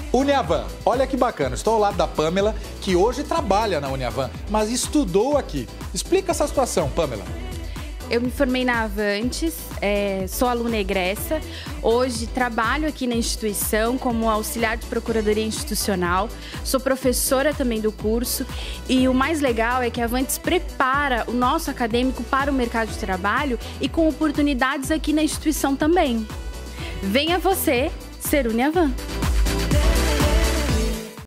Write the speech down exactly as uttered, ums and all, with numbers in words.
Uniavan, olha que bacana, estou ao lado da Pamela, que hoje trabalha na Uniavan, mas estudou aqui. Explica essa situação, Pamela. Eu me formei na Avantes, é, sou aluna egressa. Hoje trabalho aqui na instituição como auxiliar de procuradoria institucional. Sou professora também do curso. E o mais legal é que a Avantes prepara o nosso acadêmico para o mercado de trabalho e com oportunidades aqui na instituição também. Venha você ser Uniavan.